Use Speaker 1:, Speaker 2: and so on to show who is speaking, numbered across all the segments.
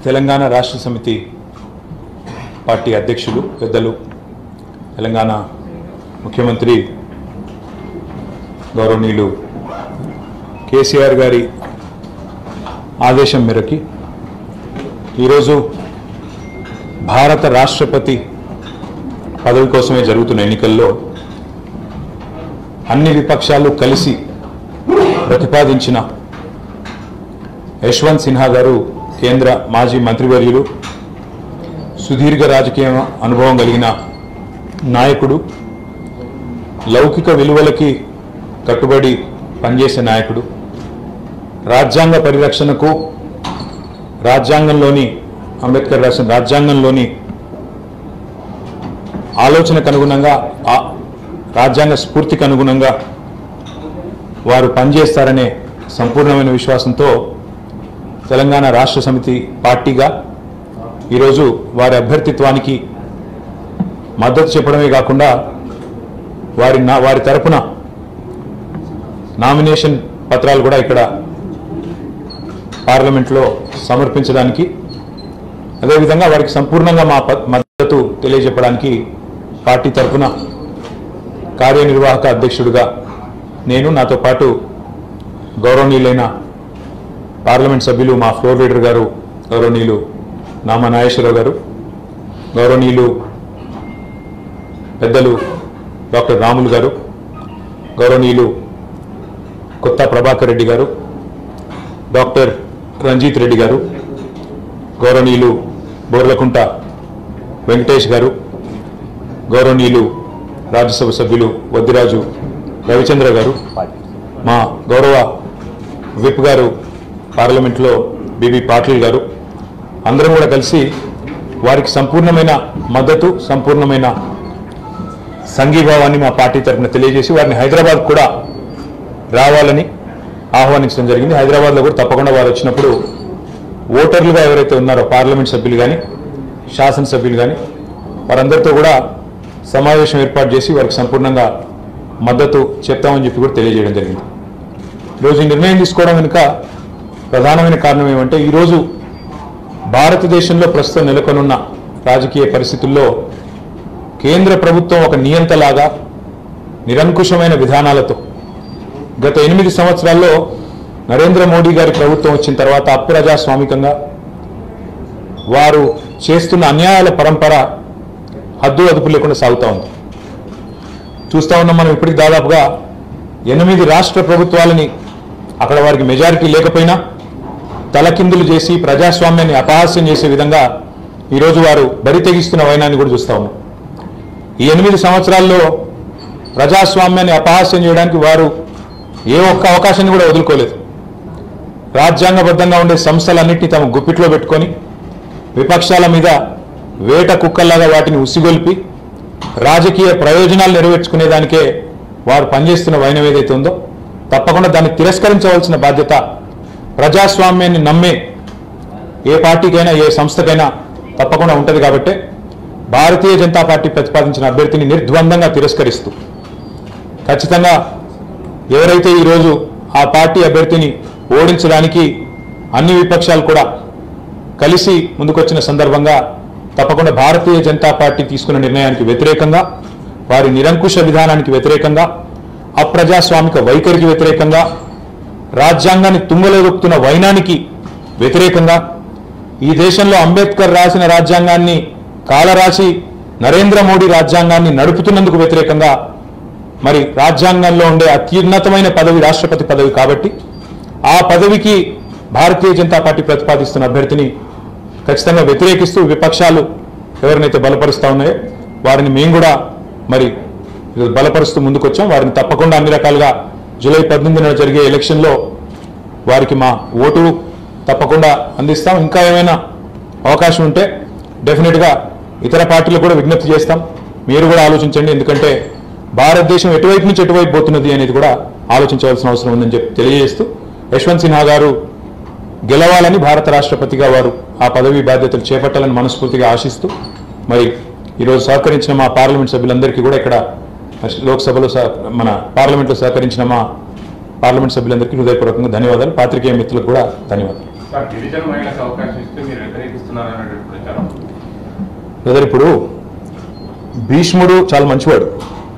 Speaker 1: తెలంగాణ రాష్ట్ర సమితి పార్టీ అధ్యక్షులు పెద్దలు తెలంగాణ ముఖ్యమంత్రి గౌరవనీయులు కేసీఆర్ గారి ఆదేశం మేరకు ఈరోజు భారత రాష్ట్రపతి పదవి కోసమే జరుగుతున్న ఎన్నికల్లో అన్ని విపక్షాలు కలిసి ప్రతిపాదించిన యశ్వంత్ సిన్హా గారు కేంద్ర మాజీ మంత్రివర్యులు సుదీర్ఘ రాజకీయ అనుభవం కలిగిన నాయకుడు, లౌకిక విలువలకి కట్టుబడి పనిచేసే నాయకుడు, రాజ్యాంగ పరిరక్షణకు రాజ్యాంగంలోని అంబేద్కర్ రాసిన రాజ్యాంగంలోని ఆలోచనకు అనుగుణంగా రాజ్యాంగ స్ఫూర్తికి అనుగుణంగా వారు పనిచేస్తారనే సంపూర్ణమైన విశ్వాసంతో తెలంగాణ రాష్ట్ర సమితి పార్టీగా ఈరోజు వారి అభ్యర్థిత్వానికి మద్దతు చెప్పడమే కాకుండా వారి తరపున నామినేషన్ పత్రాలు కూడా ఇక్కడ పార్లమెంట్లో సమర్పించడానికి, అదేవిధంగా వారికి సంపూర్ణంగా మా మద్దతు తెలియజెప్పడానికి పార్టీ తరపున కార్యనిర్వాహక అధ్యక్షుడిగా నేను, నాతో పాటు గౌరవనీయులైన పార్లమెంట్ సభ్యులు మా ఫ్లోర్ లీడర్ గారు గౌరవనీయులు నామా నాగేశ్వరరావు గారు, గౌరవనీయులు పెద్దలు డాక్టర్ రాములు గారు, గౌరవనీయులు కొత్త ప్రభాకర్ రెడ్డి గారు, డాక్టర్ రంజిత్ రెడ్డి గారు, గౌరవనీయులు బోర్లకుంట వెంకటేష్ గారు, గౌరవనీయులు రాజ్యసభ సభ్యులు వద్దిరాజు రవిచంద్ర గారు, మా గౌరవ విప్ గారు పార్లమెంట్లో బిబి పాటిల్ గారు, అందరం కూడా కలిసి వారికి సంపూర్ణమైన మద్దతు, సంపూర్ణమైన సంఘీభావాన్ని మా పార్టీ తరఫున తెలియజేసి వారిని హైదరాబాద్ కూడా రావాలని ఆహ్వానించడం జరిగింది. హైదరాబాద్లో కూడా తప్పకుండా వారు వచ్చినప్పుడు ఓటర్లుగా ఎవరైతే ఉన్నారో పార్లమెంట్ సభ్యులు కానీ శాసనసభ్యులు కానీ వారందరితో కూడా సమావేశం ఏర్పాటు చేసి వారికి సంపూర్ణంగా మద్దతు చెప్తామని చెప్పి కూడా తెలియజేయడం జరిగింది. ఈరోజు ఈ నిర్ణయం తీసుకోవడం వెనుక ప్రధానమైన కారణం ఏమంటే, ఈరోజు భారతదేశంలో ప్రస్తుతం నెలకొనున్న రాజకీయ పరిస్థితుల్లో కేంద్ర ప్రభుత్వం ఒక నియంతలాగా నిరంకుశమైన విధానాలతో గత 8 సంవత్సరాల్లో నరేంద్ర మోడీ గారి ప్రభుత్వం వచ్చిన తర్వాత అప్రజాస్వామికంగా వారు చేస్తున్న అన్యాయాల పరంపర హద్దు అదుపు లేకుండా సాగుతూ ఉంది. చూస్తూ ఉన్నాం మనం ఇప్పటికి దాదాపుగా 8 రాష్ట్ర ప్రభుత్వాలని అక్కడ వారికి మెజారిటీ లేకపోయినా తలకిందులు చేసి ప్రజాస్వామ్యాన్ని అపహాస్యం చేసే విధంగా ఈరోజు వారు బరి తెగిస్తున్న వైనాన్ని కూడా చూస్తూ ఉన్నాం. ఈ 8 సంవత్సరాల్లో ప్రజాస్వామ్యాన్ని అపహాస్యం చేయడానికి వారు ఏ ఒక్క అవకాశాన్ని కూడా వదులుకోలేదు. రాజ్యాంగబద్ధంగా ఉండే సంస్థలన్నింటినీ తమ గుప్పిట్లో పెట్టుకొని విపక్షాల మీద వేట కుక్కల్లాగా వాటిని ఉసిగొల్పి రాజకీయ ప్రయోజనాలు నెరవేర్చుకునేదానికే వారు పనిచేస్తున్న వైనం ఏదైతే ఉందో తప్పకుండా దాన్ని తిరస్కరించవలసిన బాధ్యత ప్రజాస్వామ్యాన్ని నమ్మే ఏ పార్టీకైనా ఏ సంస్థకైనా తప్పకుండా ఉంటుంది. కాబట్టి భారతీయ జనతా పార్టీ ప్రతిపాదించిన అభ్యర్థిని నిర్ద్వందంగా తిరస్కరిస్తూ ఖచ్చితంగా ఎవరైతే ఈరోజు ఆ పార్టీ అభ్యర్థిని ఓడించడానికి అన్ని విపక్షాలు కూడా కలిసి ముందుకొచ్చిన సందర్భంగా తప్పకుండా భారతీయ జనతా పార్టీ తీసుకున్న నిర్ణయానికి వ్యతిరేకంగా, వారి నిరంకుశ విధానానికి వ్యతిరేకంగా, అప్రజాస్వామిక వైఖరికి వ్యతిరేకంగా, రాజ్యాంగాన్ని తుంగలోదొక్కుతున్న వైనానికి వ్యతిరేకంగా, ఈ దేశంలో అంబేద్కర్ రాసిన రాజ్యాంగాన్ని కాలరాసి నరేంద్ర మోడీ రాజ్యాంగాన్ని నడుపుతున్నందుకు వ్యతిరేకంగా, మరి రాజ్యాంగంలో ఉండే అత్యున్నతమైన పదవి రాష్ట్రపతి పదవి కాబట్టి ఆ పదవికి భారతీయ జనతా పార్టీ ప్రతిపాదిస్తున్న అభ్యర్థిని ఖచ్చితంగా వ్యతిరేకిస్తూ విపక్షాలు ఎవరినైతే బలపరుస్తూ ఉన్నాయో వారిని మేము కూడా మరి బలపరుస్తూ ముందుకొచ్చాం. వారిని తప్పకుండా అన్ని రకాలుగా జూలై 18న జరిగే ఎలక్షన్లో వారికి మా ఓటు తప్పకుండా అందిస్తాం. ఇంకా ఏమైనా అవకాశం ఉంటే డెఫినెట్గా ఇతర పార్టీలకు కూడా విజ్ఞప్తి చేస్తాం. మీరు కూడా ఆలోచించండి, ఎందుకంటే భారతదేశం ఎటువైపు నుంచి ఎటువైపు పోతున్నది అనేది కూడా ఆలోచించవలసిన అవసరం ఉందని చెప్పి తెలియజేస్తూ యశ్వంత్ సిన్హా గారు గెలవాలని భారత రాష్ట్రపతిగా వారు ఆ పదవి బాధ్యతలు చేపట్టాలని మనస్ఫూర్తిగా ఆశిస్తూ మరి ఈరోజు సహకరించిన మా పార్లమెంట్ సభ్యులందరికీ కూడా ఇక్కడ లోక్సభలో మన పార్లమెంట్లో సహకరించిన మా పార్లమెంట్ సభ్యులందరికీ హృదయపూర్వకంగా ధన్యవాదాలు. పాత్రికేయ మిత్రులకు కూడా ధన్యవాదాలు.
Speaker 2: సార్ గిరిజన మహిళలకు అవకాశం ఇస్తే మీరు వ్యతిరేకిస్తున్నారనే ప్రచారం.
Speaker 1: బ్రదర్, ఇప్పుడు భీష్ముడు చాలా మంచివాడు,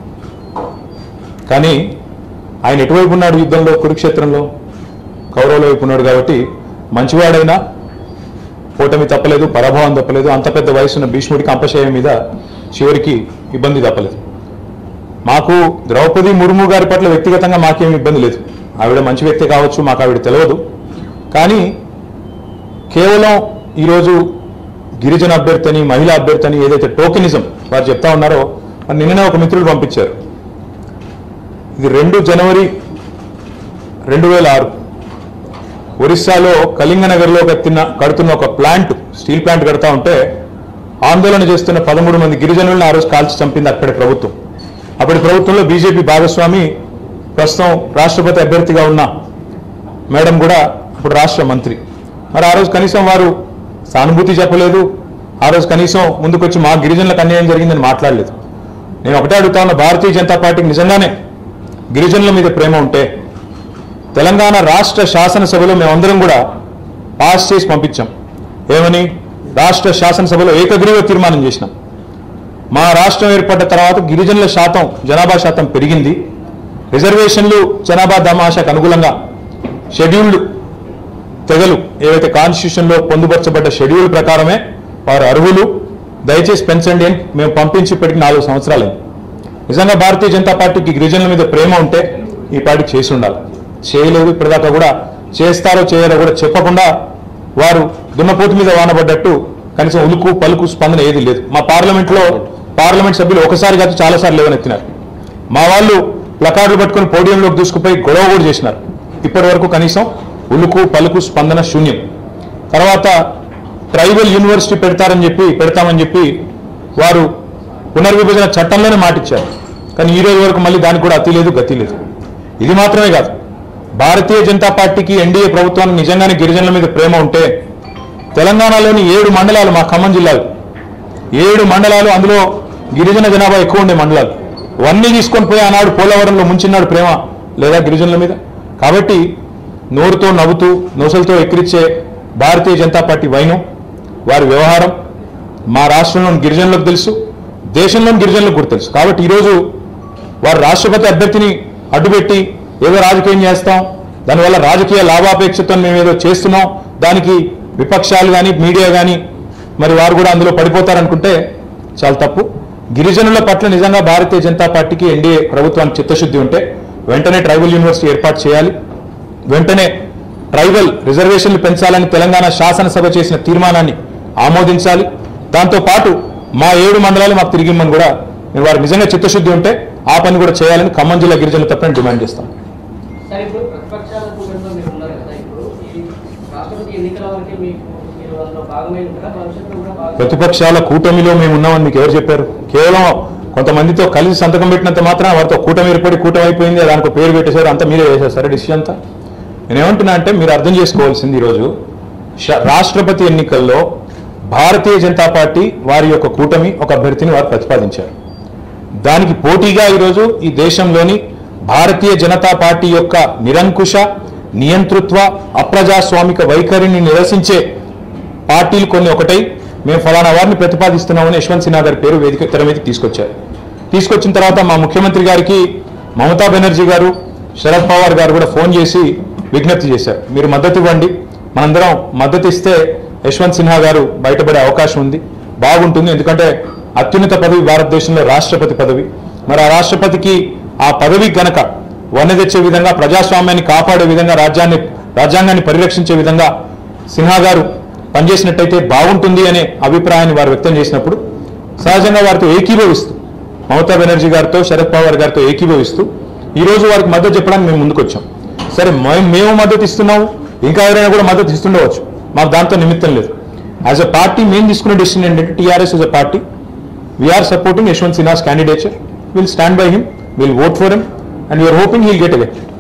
Speaker 1: కానీ ఆయన ఎటువైపు ఉన్నాడు యుద్ధంలో? కురుక్షేత్రంలో కౌరవుల వైపు ఉన్నాడు. కాబట్టి మంచివాడైనా ఓటమి తప్పలేదు, పరాభవం తప్పలేదు. అంత పెద్ద వయసున్న భీష్ముడికి అంపశయం మీద చివరికి ఇబ్బంది తప్పలేదు. మాకు ద్రౌపది ముర్ము గారి పట్ల వ్యక్తిగతంగా మాకేం ఇబ్బంది లేదు. ఆవిడ మంచి వ్యక్తి కావచ్చు, మాకు ఆవిడ తెలియదు. కానీ కేవలం ఈరోజు గిరిజన అభ్యర్థి అని, మహిళా అభ్యర్థి అని ఏదైతే టోకెనిజం వారు చెప్తా ఉన్నారో, నిన్ననే ఒక మిత్రులు పంపించారు. ఇది 2 జనవరి 2006 ఒరిస్సాలో కళింగనగర్లో కడుతున్న ఒక ప్లాంట్, స్టీల్ ప్లాంట్ కడతా ఉంటే ఆందోళన చేస్తున్న 13 మంది గిరిజనులను ఆ రోజు కాల్చి చంపింది అక్కడి ప్రభుత్వం. అప్పటి ప్రభుత్వంలో బీజేపీ భాగస్వామి, ప్రస్తుతం రాష్ట్రపతి అభ్యర్థిగా ఉన్న మేడం కూడా ఇప్పుడు రాష్ట్ర మంత్రి. మరి ఆ రోజు కనీసం వారు సానుభూతి చెప్పలేదు. ఆ రోజు కనీసం ముందుకొచ్చి మా గిరిజనులకు అన్యాయం జరిగిందని మాట్లాడలేదు. నేను ఒకటే అడుగుతా ఉన్న, భారతీయ జనతా పార్టీకి నిజంగానే గిరిజనుల మీద ప్రేమ ఉంటే తెలంగాణ రాష్ట్ర శాసనసభలో మేమందరం కూడా పాస్ చేసి పంపించాం. ఏమని? రాష్ట్ర శాసనసభలో ఏకగ్రీవ తీర్మానం చేసినాం. మా రాష్ట్రం ఏర్పడ్డ తర్వాత గిరిజనుల శాతం, జనాభా శాతం పెరిగింది. రిజర్వేషన్లు జనాభా దామాషాకు అనుగుణంగా షెడ్యూల్డ్ తెగలు ఏవైతే కాన్స్టిట్యూషన్లో పొందుపరచబడ్డ షెడ్యూల్ ప్రకారమే వారు అర్హులు, దయచేసి పెంచండి అని మేము పంపించి ఇప్పటికి 4 సంవత్సరాలైంది. నిజంగా భారతీయ జనతా పార్టీకి గిరిజనుల మీద ప్రేమ ఉంటే ఈ పార్టీ చేసి ఉండాలి. చేయలేదు. ఇప్పటిదాకా కూడా చేస్తారో చేయరో కూడా చెప్పకుండా వారు దున్నపోతు మీద వానబడ్డట్టు కనీసం ఉలుకు పలుకు స్పందన ఏది లేదు. మా పార్లమెంట్ సభ్యులు ఒకసారి కాదు చాలాసార్లు లేవనెత్తినారు. మా వాళ్ళు ప్లకార్డులు పట్టుకుని పోడియంలోకి దూసుకుపోయి గొడవ కూడా చేసినారు. ఇప్పటి వరకు కనీసం ఉలుకు పలుకు స్పందన శూన్యం. తర్వాత ట్రైబల్ యూనివర్సిటీ పెడతామని చెప్పి వారు పునర్విభజన చట్టంలోనే మాటిచ్చారు. కానీ ఈ రోజు వరకు మళ్ళీ దానికి కూడా అతి లేదు, గతి లేదు. ఇది మాత్రమే కాదు, భారతీయ జనతా పార్టీకి, ఎన్డీఏ ప్రభుత్వానికి నిజంగానే గిరిజనుల మీద ప్రేమ ఉంటే తెలంగాణలోని 7 మండలాలు, మా ఖమ్మం జిల్లాలో 7 మండలాలు, అందులో గిరిజన జనాభా ఎక్కువ ఉండే మండలాలు, అవన్నీ తీసుకొని పోయి ఆనాడు పోలవరంలో ముంచినాడు ప్రేమ లేదా గిరిజనుల మీద? కాబట్టి నోరుతో నవ్వుతూ నోసలతో ఎక్కిరిచ్చే భారతీయ జనతా పార్టీ వైనం, వారి వ్యవహారం మా రాష్ట్రంలోని గిరిజనులకు తెలుసు, దేశంలోని గిరిజనులకు కూడా తెలుసు. కాబట్టి ఈరోజు వారు రాష్ట్రపతి అభ్యర్థిని అడ్డుపెట్టి ఏదో రాజకీయం చేస్తాం, దానివల్ల రాజకీయ లాభాపేక్షతో మేము ఏదో చేస్తున్నాం, దానికి విపక్షాలు కానీ మీడియా కానీ మరి వారు కూడా అందులో పడిపోతారనుకుంటే చాలా తప్పు. గిరిజనుల పట్ల నిజంగా భారతీయ జనతా పార్టీకి, ఎన్డీఏ ప్రభుత్వానికి చిత్తశుద్ధి ఉంటే వెంటనే ట్రైబల్ యూనివర్సిటీ ఏర్పాటు చేయాలి. వెంటనే ట్రైబల్ రిజర్వేషన్లు పెంచాలని తెలంగాణ శాసనసభ చేసిన తీర్మానాన్ని ఆమోదించాలి. దాంతోపాటు మా 7 మండలాలు మాకు తిరిగిమ్మని కూడా వారు నిజంగా చిత్తశుద్ధి ఉంటే ఆ పని కూడా చేయాలని ఖమ్మం జిల్లా గిరిజనుల తప్పని డిమాండ్ చేస్తాం. ప్రతిపక్షాల కూటమిలో మేము ఉన్నామని మీకు ఎవరు చెప్పారు? కేవలం కొంతమందితో కలిసి సంతకం పెట్టినంత మాత్రం వారితో కూటమి ఏర్పడి కూటమి అయిపోయింది, దానికి పేరు పెట్టేశారు, అంతా మీరే వేసేసారు డిసిషన్ అంతా. నేనేమంటున్నా అంటే మీరు అర్థం చేసుకోవాల్సింది, ఈరోజు రాష్ట్రపతి ఎన్నికల్లో భారతీయ జనతా పార్టీ వారి యొక్క కూటమి ఒక అభ్యర్థిని వారు ప్రతిపాదించారు. దానికి పోటీగా ఈరోజు ఈ దేశంలోని భారతీయ జనతా పార్టీ యొక్క నిరంకుశ, నియంతృత్వ, అప్రజాస్వామిక వైఖరిని నిరసించే పార్టీలు కొన్ని ఒకటై మేము ఫలానా వారిని ప్రతిపాదిస్తున్నామని యశ్వంత్ సిన్హా గారి పేరు వేదిక తెర మీదకి తీసుకొచ్చారు. తీసుకొచ్చిన తర్వాత మా ముఖ్యమంత్రి గారికి మమతా బెనర్జీ గారు, శరద్ పవార్ గారు కూడా ఫోన్ చేసి విజ్ఞప్తి చేశారు, మీరు మద్దతు ఇవ్వండి, మనందరం మద్దతు ఇస్తే యశ్వంత్ సిన్హా గారు బయటపడే అవకాశం ఉంది, బాగుంటుంది. ఎందుకంటే అత్యున్నత పదవి భారతదేశంలో రాష్ట్రపతి పదవి. మరి ఆ రాష్ట్రపతికి ఆ పదవి గనక వన్నె తెచ్చే విధంగా, ప్రజాస్వామ్యాన్ని కాపాడే విధంగా, రాజ్యాంగాన్ని పరిరక్షించే విధంగా సిన్హా గారు పనిచేసినట్టయితే బాగుంటుంది అనే అభిప్రాయాన్ని వారు వ్యక్తం చేసినప్పుడు సహజంగా వారితో ఏకీభవిస్తూ, మమతా బెనర్జీ గారితో, శరద్ పవార్ గారితో ఏకీభవిస్తూ ఈరోజు వారికి మద్దతు చెప్పడానికి మేము ముందుకు వచ్చాం. సరే, మేము మద్దతు ఇస్తున్నాము, ఇంకా ఎవరైనా కూడా మద్దతు ఇస్తుండవచ్చు, మాకు దాంతో నిమిత్తం లేదు. యాజ్ అ పార్టీ మేము తీసుకున్న డెసిషన్ ఏంటంటే, TRS as a party we're supporting Yashwant Sinha's candidature. We'll stand by him, we'll vote for him, and we are hoping he'll get elected.